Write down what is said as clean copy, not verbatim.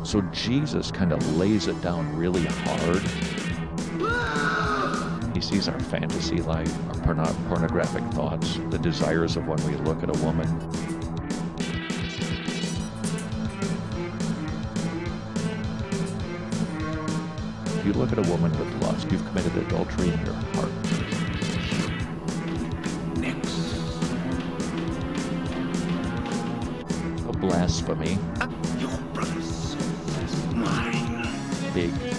So Jesus kind of lays it down really hard. He sees our fantasy life, our pornographic thoughts, the desires of when we look at a woman. If you look at a woman with lust, you've committed adultery in your heart. Blasphemy. Your brother's soul is mine. Big